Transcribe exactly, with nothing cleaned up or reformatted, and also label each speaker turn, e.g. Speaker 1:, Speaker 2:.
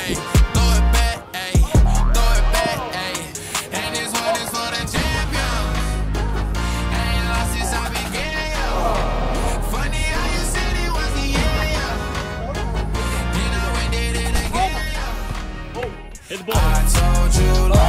Speaker 1: ayy. Throw it back, ayy. Throw it back, ayy. And this one is for the champion. Ain't lost since I began, yo. Funny how you said it was the end, yo. Then I went did it again, yo.
Speaker 2: Hit the ball.
Speaker 1: I told you.